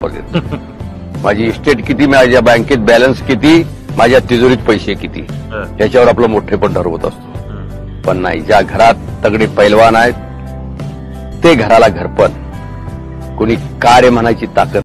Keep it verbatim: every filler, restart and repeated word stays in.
देतो. माझी इस्टेट किती, माझ्या बँकेत बॅलन्स किती, माझ्या तिजोरीत पैसे किती, याच्यावर आपलं मोठेपण ठरवत असतो. पण नाही, ज्या घरात तगडे पैलवान आहेत ते घराला घरपण, कोणी कार्य म्हणायची ताकद